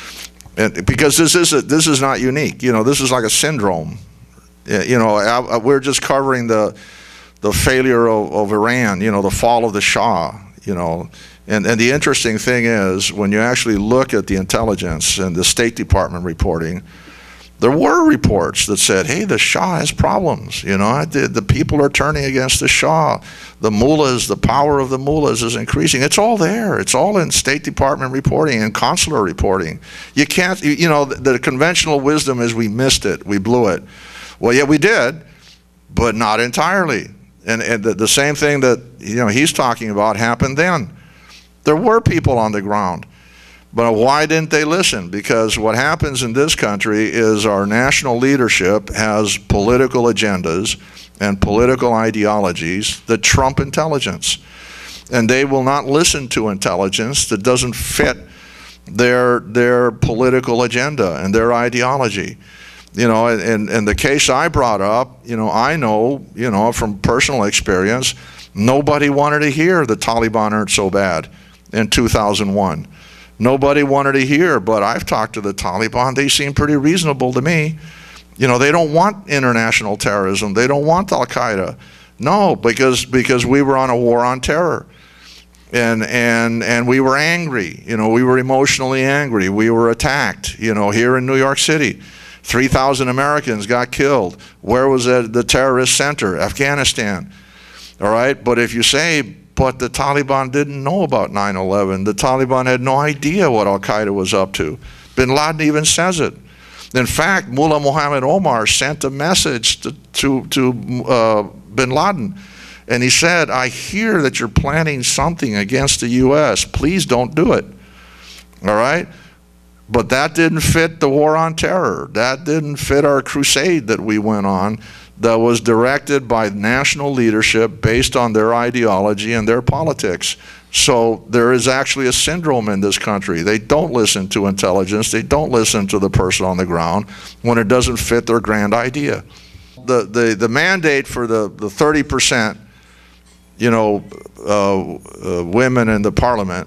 Speaker 2: and because this is a, this is not unique. You know, this is like a syndrome. You know, I, I, we're just covering the the failure of, of Iran. You know, the fall of the Shah. You know. And, and the interesting thing is, when you actually look at the intelligence and the State Department reporting, there were reports that said, hey, the Shah has problems. You know, the, the people are turning against the Shah. The mullahs, the power of the mullahs is increasing. It's all there. It's all in State Department reporting and consular reporting. You can't, you know, the, the conventional wisdom is we missed it, we blew it. Well, yeah, we did, but not entirely. And, and the, the same thing that, you know, he's talking about happened then. There were people on the ground, but why didn't they listen? Because what happens in this country is our national leadership has political agendas and political ideologies that trump intelligence. And they will not listen to intelligence that doesn't fit their, their political agenda and their ideology. You know, and, and the case I brought up, you know, I know, you know, from personal experience, nobody wanted to hear the Taliban aren't so bad in two thousand one. Nobody wanted to hear, but I've talked to the Taliban. They seem pretty reasonable to me. You know, they don't want international terrorism. They don't want Al-Qaeda. No, because because we were on a war on terror. And, and, and we were angry. You know, we were emotionally angry. We were attacked, you know, here in New York City. three thousand Americans got killed. Where was the, the terrorist center? Afghanistan. All right, but if you say, but the Taliban didn't know about nine eleven. The Taliban had no idea what Al-Qaeda was up to. Bin Laden even says it. In fact, Mullah Muhammad Omar sent a message to, to, to uh, Bin Laden, and he said, I hear that you're planning something against the U S. Please don't do it. All right? But that didn't fit the war on terror. That didn't fit our crusade that we went on, that was directed by national leadership based on their ideology and their politics. So there is actually a syndrome in this country. They don't listen to intelligence. They don't listen to the person on the ground when it doesn't fit their grand idea. The, the, the mandate for the, the thirty percent, you know, uh, uh, women in the parliament,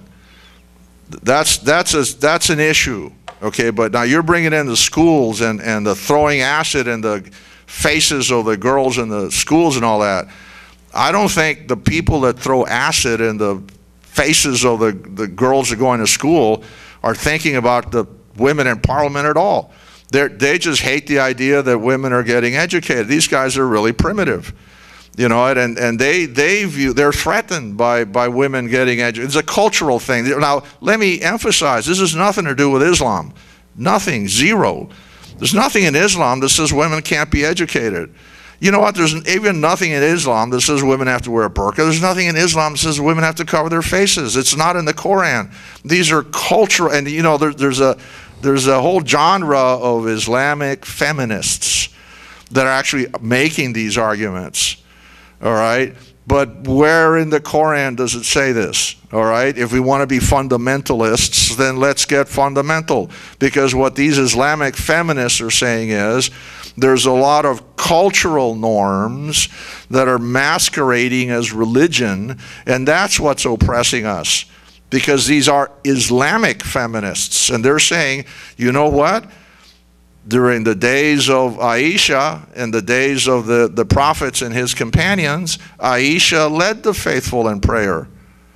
Speaker 2: that's, that's, a, that's an issue, okay? But now you're bringing in the schools and, and the throwing acid in the faces of the girls in the schools and all that. I don't think the people that throw acid in the faces of the, the girls that are going to school are thinking about the women in parliament at all. They're, they just hate the idea that women are getting educated. These guys are really primitive. You know, and, and they, they view, they're threatened by, by women getting educated. It's a cultural thing. Now, let me emphasize, this has nothing to do with Islam. Nothing, zero. There's nothing in Islam that says women can't be educated. You know what? There's even nothing in Islam that says women have to wear a burqa. There's nothing in Islam that says women have to cover their faces. It's not in the Quran. These are cultural, and you know, there, there's a there's a whole genre of Islamic feminists that are actually making these arguments. All right, But where in the Koran does it say this? All right, if we want to be fundamentalists, then let's get fundamental. Because what these Islamic feminists are saying is there's a lot of cultural norms that are masquerading as religion, and that's what's oppressing us. Because these are Islamic feminists, and they're saying, you know what? During the days of Aisha and the days of the, the prophets and his companions, Aisha led the faithful in prayer.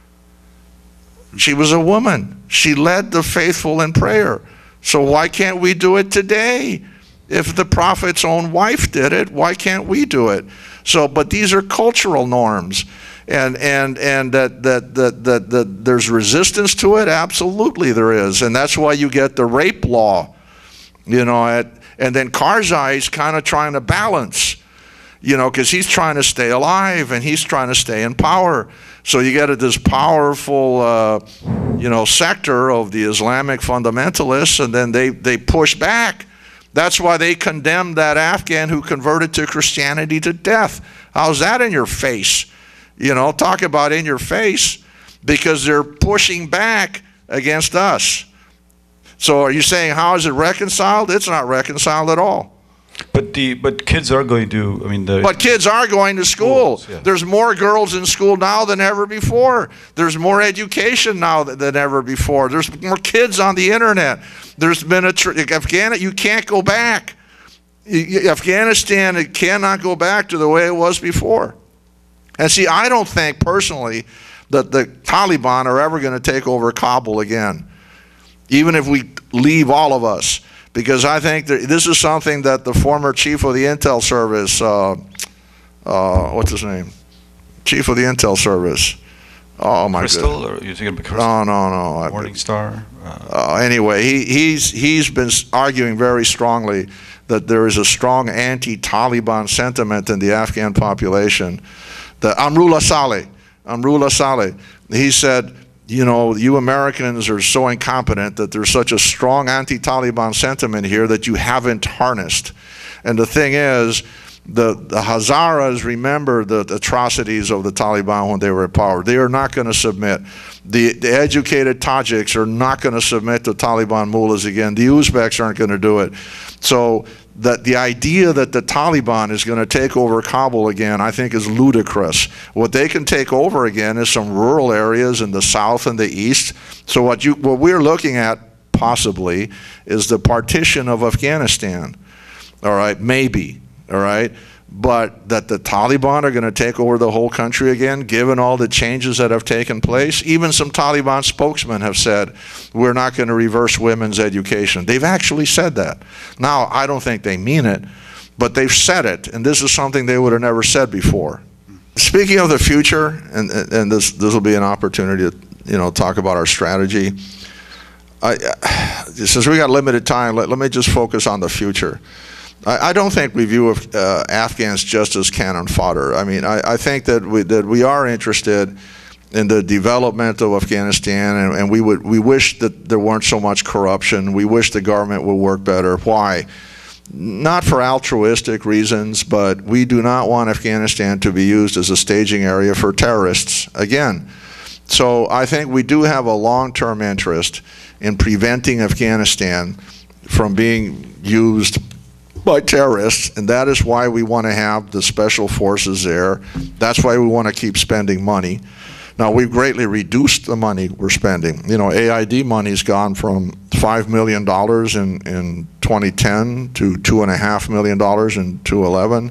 Speaker 2: She was a woman. She led the faithful in prayer. So why can't we do it today? If the prophet's own wife did it, why can't we do it? So, but these are cultural norms. And and and that that that that, that there's resistance to it. Absolutely, there is, and that's why you get the rape law, you know. At, and then Karzai's kind of trying to balance, you know, because he's trying to stay alive and he's trying to stay in power. So you get this powerful, uh, you know, sector of the Islamic fundamentalists, and then they they push back. That's why they condemned that Afghan who converted to Christianity to death. How's that in your face? You know, talk about in your face, because they're pushing back against us. So are you saying how is it reconciled? It's not reconciled at all.
Speaker 4: But the but kids are going to, I mean, the
Speaker 2: But kids are going to school.
Speaker 4: Schools, yeah.
Speaker 2: There's more girls in school now than ever before. There's more education now than, than ever before. There's more kids on the internet. There's been a tr Afghanistan. You can't go back. Afghanistan, it cannot go back to the way it was before. And see, I don't think personally that the Taliban are ever going to take over Kabul again, even if we leave all of us. Because I think that this is something that the former chief of the Intel Service, uh, uh, what's his name? Chief of the Intel Service. Oh my
Speaker 4: Crystal,
Speaker 2: goodness.
Speaker 4: or you're thinking of Crystal?
Speaker 2: No, no, no.
Speaker 4: Morning Star. Uh,
Speaker 2: Uh, anyway, he, he's, he's been arguing very strongly that there is a strong anti-Taliban sentiment in the Afghan population. The Amrullah Saleh, Amrullah Saleh, he said, you know, you Americans are so incompetent that there's such a strong anti-Taliban sentiment here that you haven't harnessed. And the thing is, the, the Hazaras remember the, the atrocities of the Taliban when they were in power. They are not going to submit. The, the educated Tajiks are not going to submit to Taliban mullahs again. The Uzbeks aren't going to do it. So that the idea that the Taliban is going to take over Kabul again, I think, is ludicrous. What they can take over again is some rural areas in the south and the east. So what you what we're looking at possibly is the partition of Afghanistan. All right, maybe. All right, but that the Taliban are going to take over the whole country again, given all the changes that have taken place. Even some Taliban spokesmen have said, we're not going to reverse women's education. They've actually said that. Now, I don't think they mean it, but they've said it, and this is something they would have never said before. Speaking of the future, and, and this this will be an opportunity to, you know, talk about our strategy. I, since we got limited time, let, let me just focus on the future. I don't think we view uh, Afghans just as cannon fodder. I mean, I, I think that we, that we are interested in the development of Afghanistan, and, and we would we wish that there weren't so much corruption. We wish the government would work better. Why? Not for altruistic reasons, but we do not want Afghanistan to be used as a staging area for terrorists again. So I think we do have a long-term interest in preventing Afghanistan from being used by terrorists, and that is why we want to have the special forces there. That's why we want to keep spending money. Now, we've greatly reduced the money we're spending. You know, A I D money's gone from five million dollars in, in twenty ten to two point five million dollars in two eleven.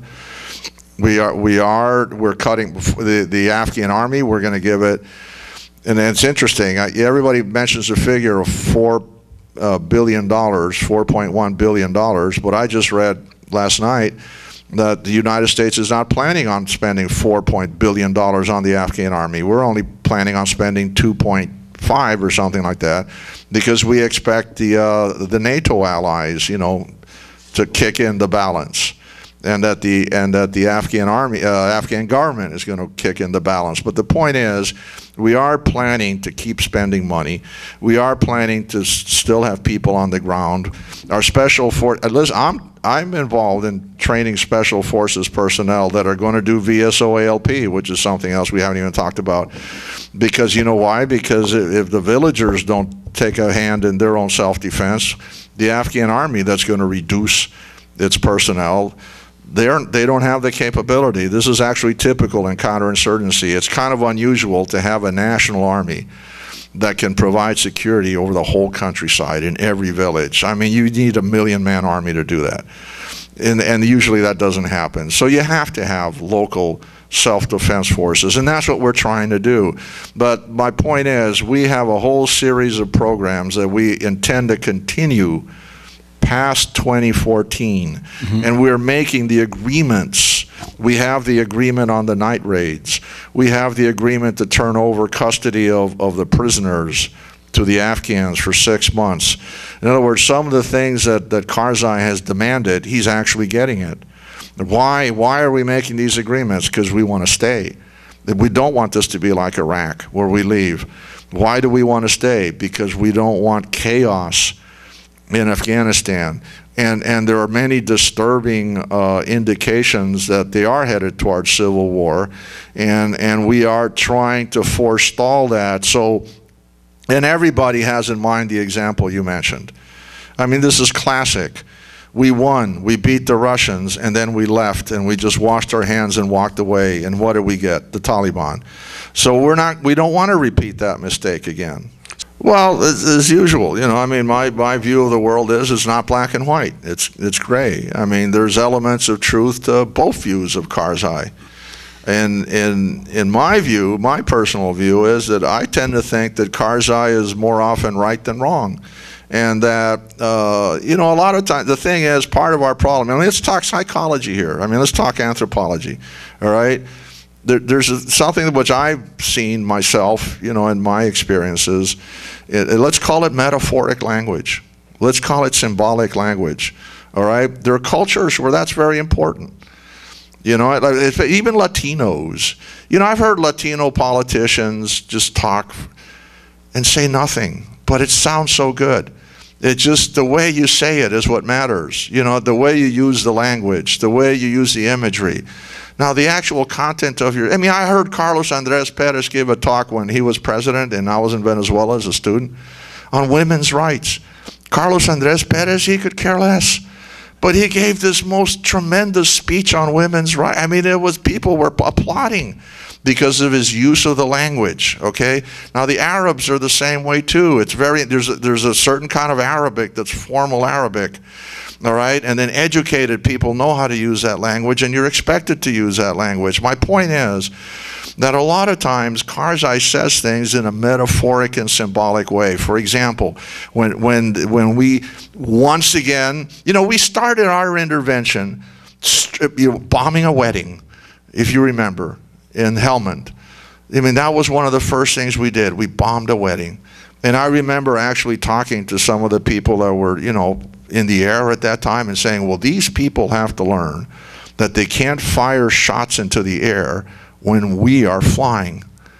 Speaker 2: We are, we are, we're cutting the, the Afghan army, we're going to give it, and it's interesting, I, everybody mentions a figure of four Uh, billion dollars, four point one billion dollars, but I just read last night that the United States is not planning on spending four billion dollars on the Afghan army. We're only planning on spending two point five or something like that, because we expect the uh, the NATO allies, you know, to kick in the balance, and that the and that the Afghan army, uh, Afghan government is going to kick in the balance. But the point is, We are planning to keep spending money. We are planning to s still have people on the ground. Our special force, listen, I'm, I'm involved in training special forces personnel that are going to do V S O A L P, which is something else we haven't even talked about. Because you know why? Because if the villagers don't take a hand in their own self-defense, the Afghan army that's going to reduce its personnel, They're, they don't have the capability. This is actually typical in counterinsurgency. It's kind of unusual to have a national army that can provide security over the whole countryside in every village. I mean, you need a million-man army to do that. And, and usually that doesn't happen. So you have to have local self-defense forces, and that's what we're trying to do. But my point is, we have a whole series of programs that we intend to continue past twenty fourteen, mm-hmm. and we're making the agreements. We have the agreement on the night raids. We have the agreement to turn over custody of, of the prisoners to the Afghans for six months. In other words, some of the things that, that Karzai has demanded, he's actually getting it. Why, why are we making these agreements? Because we want to stay. We don't want this to be like Iraq, where we leave. Why do we want to stay? Because we don't want chaos in Afghanistan, and and there are many disturbing uh, indications that they are headed towards civil war, and and we are trying to forestall that. So, and everybody has in mind the example you mentioned. I mean, this is classic. We won, we beat the Russians, and then we left, and we just washed our hands and walked away. And what did we get? The Taliban. So we're not. We don't want to repeat that mistake again. Well, as, as usual, you know, I mean, my, my view of the world is it's not black and white. It's, it's gray. I mean, there's elements of truth to both views of Karzai. And in, in my view, my personal view is that I tend to think that Karzai is more often right than wrong. And that, uh, you know, a lot of times, the thing is, part of our problem, I mean, let's talk psychology here. I mean, let's talk anthropology, all right? There, there's a, something which I've seen myself, you know, in my experiences. It, it, let's call it metaphoric language. Let's call it symbolic language. All right. There are cultures where that's very important. You know, it, it, even Latinos. You know, I've heard Latino politicians just talk and say nothing, but it sounds so good. It's just the way you say it is what matters. You know, the way you use the language, the way you use the imagery. Now, the actual content of your, I mean, I heard Carlos Andrés Pérez give a talk when he was president, and I was in Venezuela as a student, on women's rights. Carlos Andrés Pérez, he could care less. But he gave this most tremendous speech on women's rights. I mean, it was, people were applauding because of his use of the language, okay? Now, the Arabs are the same way, too. It's very, there's a, there's a certain kind of Arabic that's formal Arabic. All right, and then educated people know how to use that language, and you're expected to use that language. My point is that a lot of times Karzai says things in a metaphoric and symbolic way. For example, when when when we once again, you know, we started our intervention you know, bombing a wedding, if you remember, in Helmand. I mean, that was one of the first things we did. We bombed a wedding. And I remember actually talking to some of the people that were, you know, in the air at that time and saying, well, these people have to learn that they can't fire shots into the air when we are flying.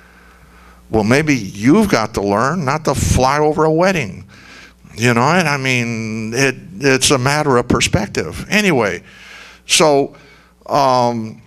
Speaker 2: Well, maybe you've got to learn not to fly over a wedding. You know, and I mean, it, it's a matter of perspective. Anyway, so, um,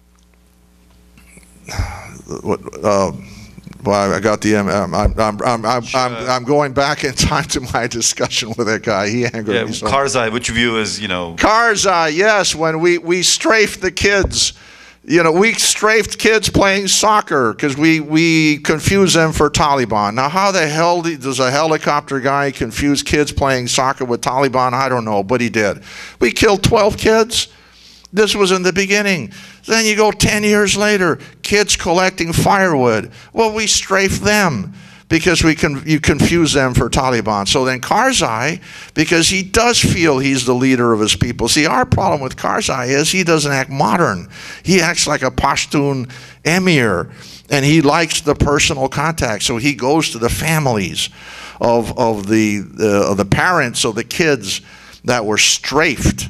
Speaker 2: what, uh, well, I got the, um, I'm, I'm, I'm, I'm, I'm, I'm going back in time to my discussion with that guy. He angered
Speaker 4: yeah,
Speaker 2: me so.
Speaker 4: Karzai, which you view as, you know.
Speaker 2: Karzai, yes, when we, we strafed the kids. You know, we strafed kids playing soccer because we, we confused them for Taliban. Now, how the hell does a helicopter guy confuse kids playing soccer with Taliban? I don't know, but he did. We killed twelve kids. This was in the beginning. Then you go ten years later, kids collecting firewood. Well, we strafe them because we can, you confuse them for Taliban. So then Karzai, because he does feel he's the leader of his people. See, our problem with Karzai is he doesn't act modern. He acts like a Pashtun emir, and he likes the personal contact. So he goes to the families of, of, the, uh, of the parents of the kids that were strafed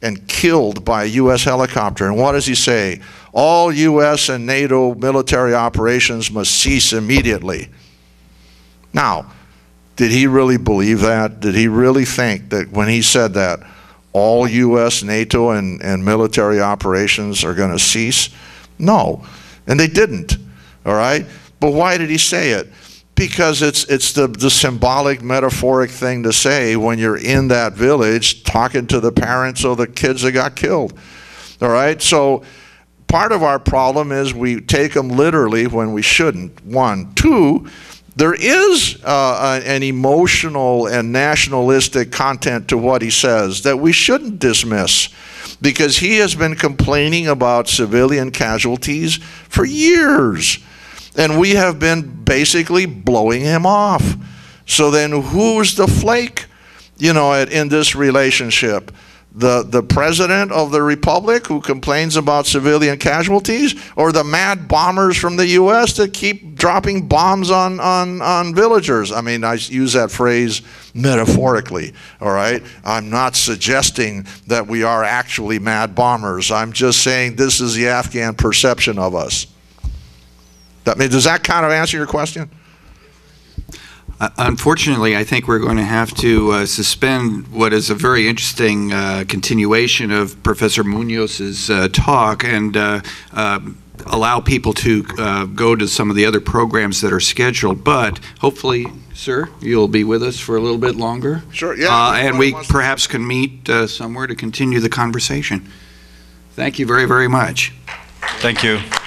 Speaker 2: and killed by a U S helicopter. And what does he say? All U S and NATO military operations must cease immediately. Now, did he really believe that? Did he really think that when he said that, all U S, NATO, and, and military operations are going to cease? No, and they didn't, all right? But why did he say it? Because it's, it's the, the symbolic, metaphoric thing to say when you're in that village talking to the parents of the kids that got killed, all right? So part of our problem is we take them literally when we shouldn't, one. Two, there is uh, an emotional and nationalistic content to what he says that we shouldn't dismiss, because he has been complaining about civilian casualties for years, and we have been basically blowing him off. So then who's the flake, you know, in this relationship? The, the president of the republic who complains about civilian casualties, or the mad bombers from the U S that keep dropping bombs on, on, on villagers? I mean, I use that phrase metaphorically, all right? I'm not suggesting that we are actually mad bombers. I'm just saying this is the Afghan perception of us. That, does that kind of answer your question?
Speaker 3: Uh, unfortunately, I think we're going to have to uh, suspend what is a very interesting uh, continuation of Professor Munoz's uh, talk, and uh, uh, allow people to uh, go to some of the other programs that are scheduled. But hopefully, sir, you'll be with us for a little bit longer.
Speaker 2: Sure, yeah.
Speaker 3: Uh, and we perhaps can meet uh, somewhere to continue the conversation. Thank you very, very much.
Speaker 1: Thank you.